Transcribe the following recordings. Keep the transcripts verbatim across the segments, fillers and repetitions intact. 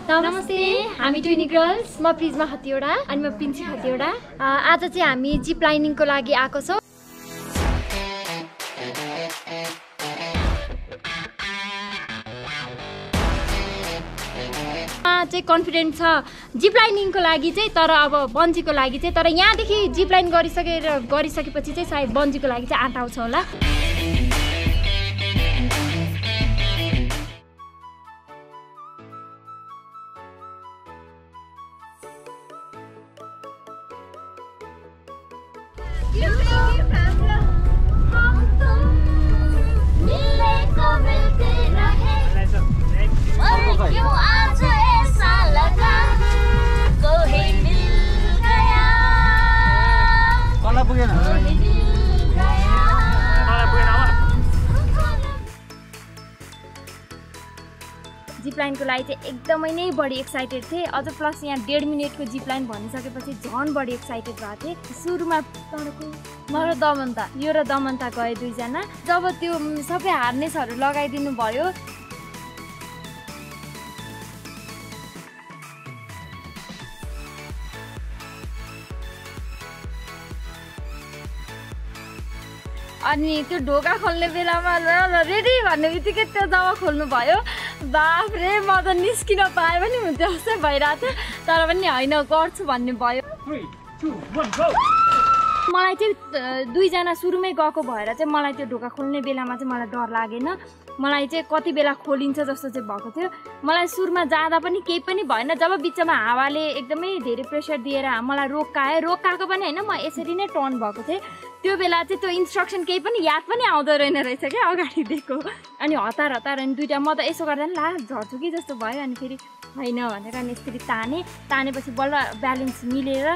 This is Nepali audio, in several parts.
नमस्ते, हामी ट्विनी गर्ल्स। म प्रिज्मा खतिवडा अनि म पिन्सी खतिवडा। आज चाहिँ हामी जिप लाइनिङको लागि आएको छौँ। चाहिँ कन्फिडेन्ट छ जिप लाइनिङको लागि चाहिँ, तर अब बन्जीको लागि चाहिँ, तर यहाँदेखि जिप लाइन गरिसकेर गरिसकेपछि चाहिँ सायद बन्जीको लागि चाहिँ आँट आउँछ होला। जिप लाइनको लागि चाहिँ एकदमै नै बढी एक्साइटेड थिएँ। अझ प्लस यहाँ डेढ मिनटको जिप लाइन भनिसकेपछि झन् बढी एक्साइटेड भएको थिएँ। सुरुमा तर्को म र दमन्ता यो र दमन्ता गए दुईजना। जब त्यो सबै हार्नेसहरू लगाइदिनु भयो, अनि त्यो ढोका खोल्ने बेलामा रेडी भन्ने बित्तिकै त्यो जब खोल्नु भयो, बाफ रे म त निस्किन पाएँ पनि हुन्थ्यो जस्तै भइरहेको थियो। तर पनि होइन, गर्छु भन्ने भयो। मलाई चाहिँ दुईजना सुरुमै गएको भएर चाहिँ मलाई त्यो ढोका खोल्ने बेलामा चाहिँ मलाई डर लागेन। मलाई चाहिँ कति बेला खोलिन्छ जस्तो चाहिँ भएको थियो। मलाई सुरुमा जाँदा पनि केही पनि भएन। जब बिचमा हावाले एकदमै धेरै प्रेसर दिएर मलाई रोकायो, रोकाएको पनि होइन, म यसरी नै टर्न भएको थिएँ। त्यो बेला चाहिँ त्यो इन्स्ट्रक्सन केही पनि याद पनि आउँदो रहेन रहेछ क्या अगाडि दिएको। अनि हतार हतार अनि दुइटा म त यसो गर्दा ला झर्छु कि जस्तो भयो। अनि फेरि होइन भनेर अनि यसरी ताने तानेपछि बल्ल ब्यालेन्स मिलेर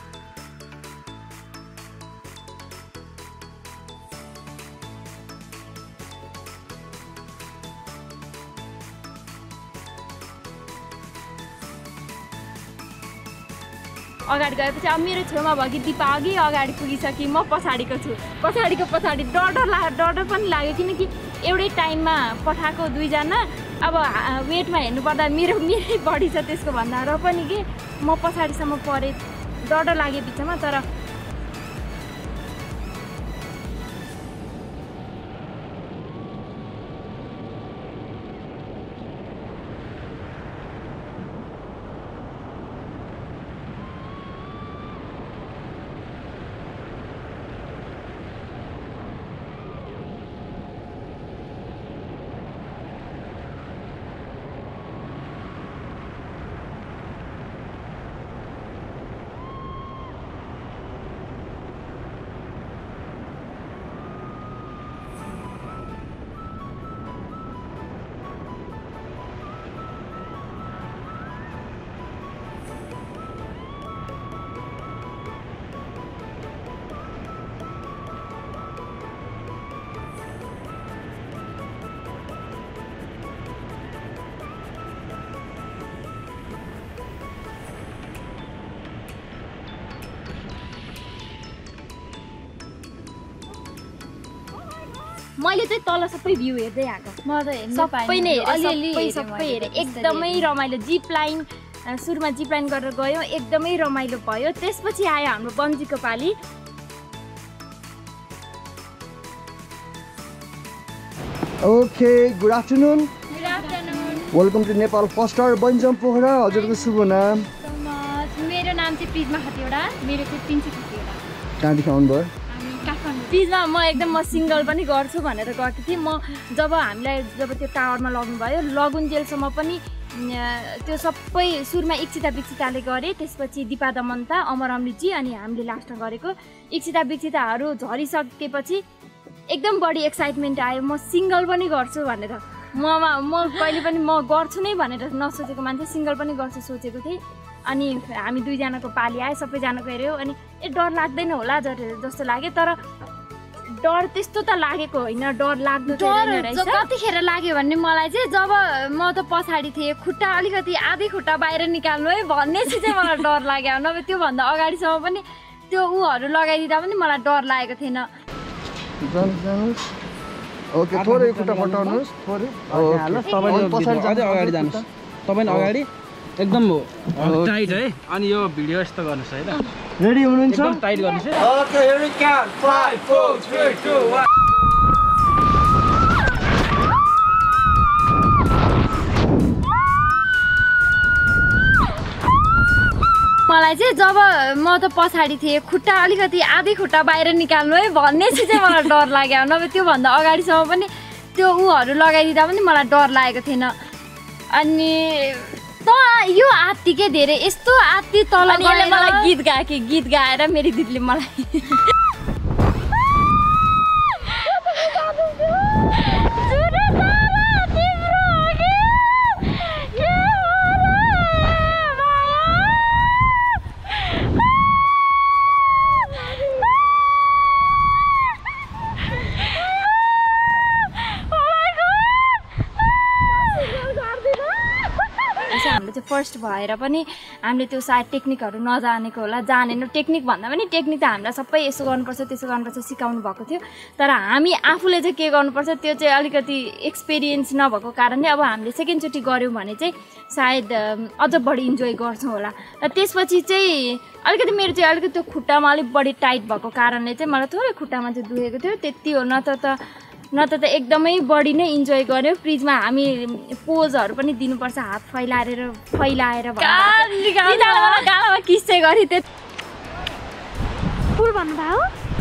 अगाडि गएपछि अब मेरो छेउमा भयो कि दिपा अघि अगाडि पुगिसकेँ, म पछाडिको छु। पछाडिको पछाडि डर डर लाग्यो डर डर पनि लाग्यो, किनकि एउटै टाइममा पठाएको दुईजना। अब वेटमा हेर्नुपर्दा मेरो मेरै बढी छ त्यसको भन्दा, र पनि के म पछाडिसम्म परेँ। डर डर लाग्यो बिचमा। तर मैले चाहिँ तल सबै भ्यू हेर्दै आएको। म त सबै नै हेरेँ, सबै हेरेँ। एकदमै रमाइलो जिप लाइन। सुरुमा जिप लाइन गरेर गयौँ, एकदमै रमाइलो भयो। त्यसपछि आयो हाम्रो बन्जीको पाली। Okay, good afternoon. Good afternoon. Welcome to Nepal first our bungee jump Pokhara. हजुरको शुभ नाम? मेरो नाम चाहिँ प्रिज्मा खतिवडा, मेरो चाहिँ पिन्सी खतिवडा। कहाँदेखि आउनुभयो? प्रिज्मा म एकदम म सिङ्गल पनि गर्छु भनेर गएको थिएँ। म जब हामीलाई जब त्यो टावरमा लग्नुभयो, लଗୁन्जेलसम्म पनि त्यो सबै सुरुमा इक्षिता बिक्षिताले गरेँ, त्यसपछि दिपा दमन्ता, अमर अमृतजी, अनि हामीले लास्टमा गरेको। इक्षिता बिक्षिताहरू झरिसकेपछि एकदम बढी एक्साइटमेन्ट आयो। म सिङ्गल पनि गर्छु भनेर, ममा म कहिले पनि म गर्छु नै भनेर नसोचेको मान्छे, सिङ्गल पनि गर्छु सोचेको थिएँ। अनि हामी दुईजनाको पाली आयो, सबैजनाको हेऱ्यो। अनि ए डर लाग्दैन होला जस्तो लाग्यो, तर डर त्यस्तो त लागेको होइन। डर लाग्दो रहेछ। कतिखेर लाग्यो भने मलाई चाहिँ जब म त पछाडि थिएँ, खुट्टा अलिकति आधी खुट्टा बाहिर निकाल्नु है भन्नेपछि चाहिँ मलाई डर लाग्यो। नभए त्योभन्दा अगाडिसम्म पनि त्यो ऊहरू लगाइदिँदा पनि मलाई डर लागेको थिएन। ओके, थोरै खुट्टा फटाउनुहोस्, थोरै। हाल्नुहोस्, तपाईले पछाडि जाँदै अगाडि जानुहोस्। तपाईँ अगाडि एकदम टाइट है अनि यो भिडियो यस्तो गर्नुस् है त रेडी हुनुहुन्छ एकदम टाइट गर्नुस् है Okay, here we go. Five, four, three, two, one. मलाई चाहिँ जब म त पछाडि थिएँ खुट्टा अलिकति आधी खुट्टा बाहिर निकाल्नु है भन्नेपछि चाहिँ मलाई डर लाग्यो नभए त्योभन्दा अगाडिसम्म पनि त्यो उहरू लगाइदिँदा पनि मलाई डर लागेको थिएन अनि त यो आत्तिकै धेरै यस्तो आत्ति तल गएर मलाई गीत गायो कि गीत गाएर मेरी दिदीले मलाई फर्स्ट भएर पनि हामीले त्यो सायद टेक्निकहरू नजानेको होला जानेन टेक्निक भन्दा पनि टेक्निक त हामीलाई सबै यसो गर्नुपर्छ त्यसो गर्नुपर्छ सिकाउनु भएको थियो तर हामी आफूले चाहिँ के गर्नुपर्छ त्यो चाहिँ अलिकति एक्सपिरियन्स नभएको कारणले अब हामीले सेकेन्डचोटि गऱ्यौँ भने चाहिँ सायद अझ बढी इन्जोय गर्छौँ होला र त्यसपछि चाहिँ अलिकति मेरो चाहिँ अलिकति त्यो खुट्टामा अलिक बढी टाइट भएको कारणले चाहिँ मलाई थोरै खुट्टामा चाहिँ दुखेको थियो त्यति हो न त त न त त एकदमै बढी नै इन्जोय गर्यो फ्रिजमा हामी पोजहरू पनि दिनुपर्छ हात फैलाएर फैलाएर गालामा किस्से गरी त्यो फुल भन्नुभयो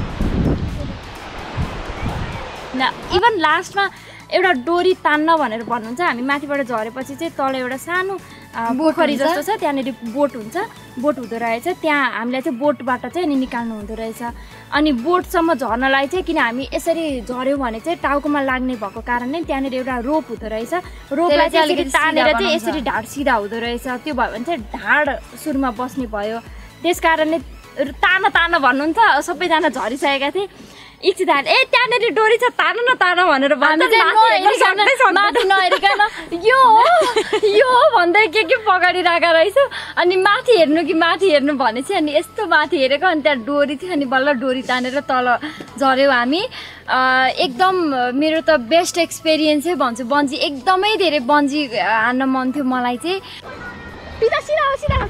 न इभन लास्टमा एउटा डोरी तान्न भनेर भन्नुहुन्छ हामी माथिबाट झरेपछि चाहिँ तल एउटा सानो पोखरी जस्तो छ त्यहाँनिर बोट हुन्छ बोट हुँदो रहेछ त्यहाँ हामीलाई चाहिँ बोटबाट चाहिँ अनि निकाल्नु हुँदो रहेछ अनि बोटसम्म झर्नलाई चाहिँ किन हामी यसरी झऱ्यौँ भने चाहिँ टाउकोमा लाग्ने भएको कारणले त्यहाँनिर एउटा रोप हुँदो रहेछ रोपलाई चाहिँ अलिकति तानेर चाहिँ यसरी ढाड सिधा हुँदो रहेछ त्यो भयो भने चाहिँ ढाड सुरमा बस्ने भयो त्यस कारणले तान तान भन्नुहुन्छ सबैजना झरिसकेका थिए इच्छिदाले ए त्यहाँनिर डोरी छ तान न तान भनेर माथि नहेरिकन यो यो भन्दै के के पकडिरहेको रहेछ अनि माथि हेर्नु कि माथि हेर्नु भनेपछि अनि यस्तो माथि हेरेको अनि त्यहाँ डोरी थियो अनि बल्ल डोरी तानेर तल झऱ्यौँ हामी एकदम मेरो त बेस्ट एक्सपिरियन्सै भन्छु बन्जी एकदमै धेरै बन्जी हान्न मन थियो मलाई चाहिँ पिता सिधा हो सिधा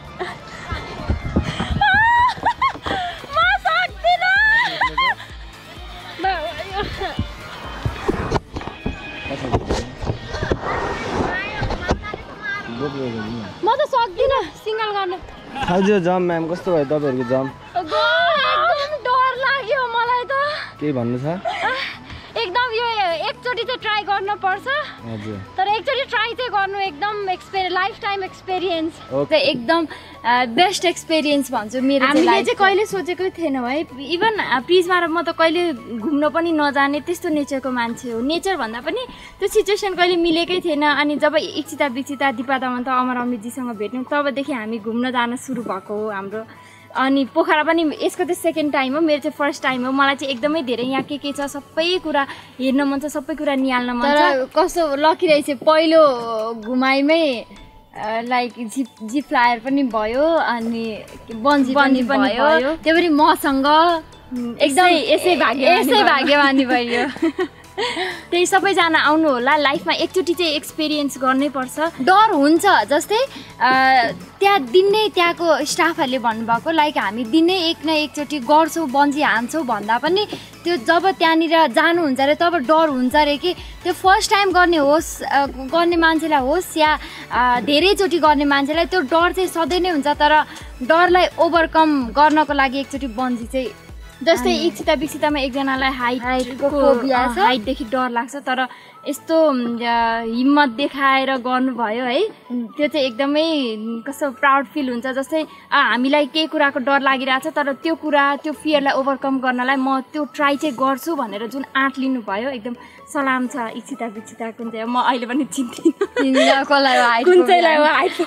म त सक्दिनँ सिङ्गल गर्न हजुर जम म्याम कस्तो भयो तपाईँहरूको जम एकदम डर लाग्यो मलाई त केही भन्नु छ एकदम यो एकचोटि चाहिँ ट्राई गर्न पर्छ हजुर तर एकचोटि ट्राई चाहिँ गर्नु एकदम एक्सपिरियन्स लाइफ टाइम एक्सपिरियन्स एकदम बेस्ट एक्सपिरियन्स भन्छु मेरो हामीले चाहिँ कहिले सोचेकै थिएन है इभन प्रिजमा म त कहिले घुम्न पनि नजाने त्यस्तो नेचरको मान्छे हो नेचर भन्दा पनि त्यो सिचुएसन कहिले मिलेकै थिएन अनि जब इच्छिता विक्षिता दिपा दमन त अमर अमृतजीसँग भेट्यौँ तबदेखि हामी घुम्न जान सुरु भएको हो हाम्रो अनि पोखरा पनि यसको चाहिँ सेकेन्ड टाइम हो मेरो चाहिँ फर्स्ट टाइम हो मलाई चाहिँ एकदमै धेरै यहाँ के के छ सबै कुरा हेर्न मन छ सबै कुरा निहाल्न मन छ कस्तो लकी रहेछ पहिलो घुमाइमै लाइक जिप जिप फ्लायर पनि भयो अनि बन्जी पनि भयो त्यो पनि मसँग एकदम यसै भाग्य यसै भाग्यमानी भयो त्यही सबैजना आउनु होला लाइफमा एकचोटि चाहिँ एक्सपिरियन्स गर्नै पर्छ डर हुन्छ जस्तै त्यहाँ दिनै त्यहाँको स्टाफहरूले भन्नुभएको लाइक हामी दिनै एक न एकचोटि गर्छौँ बन्जी हान्छौँ भन्दा पनि त्यो जब त्यहाँनिर जानुहुन्छ अरे तब डर हुन्छ अरे कि त्यो फर्स्ट टाइम गर्ने होस् गर्ने मान्छेलाई होस् या धेरैचोटि गर्ने मान्छेलाई त्यो डर चाहिँ सधैँ नै हुन्छ तर डरलाई ओभरकम गर्नको लागि एकचोटि बन्जी चाहिँ जस्तै इच्छिता विक्षितामा एकजनालाई हाइटको हाइटदेखि डर लाग्छ तर यस्तो हिम्मत देखाएर गर्नुभयो है त्यो चाहिँ एकदमै कस्तो प्राउड फिल हुन्छ जस्तै हामीलाई केही कुराको डर लागिरहेछ तर त्यो कुरा त्यो फियरलाई ओभरकम गर्नलाई म त्यो ट्राई चाहिँ गर्छु भनेर जुन आँट लिनुभयो एकदम सलाम छ इच्छिता विक्षिता कुन चाहिँ म अहिले पनि चिन्दिनँ कुन चाहिँलाई हाइट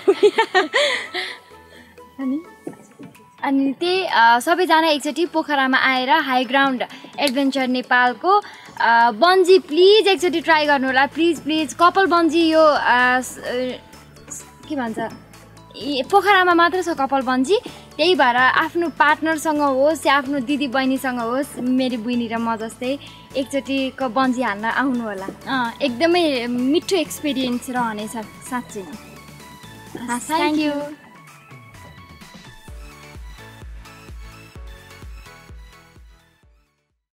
अनि अनि त्यही सबैजना एकचोटि पोखरामा आएर हाई ग्राउन्ड एडभेन्चर नेपालको बन्जी प्लिज एकचोटि ट्राई गर्नु होला प्लिज प्लिज कपाल बन्जी यो के भन्छ पोखरामा मात्र छ कपाल बन्जी त्यही भएर आफ्नो पार्टनरसँग होस् या आफ्नो दिदी बहिनीसँग होस् मेरो बहिनी र म जस्तै एकचोटिको बन्जी हान्न आउनु होला एकदमै मिठो एक्सपिरियन्स रहनेछ साँच्चै थ्याङ्क यू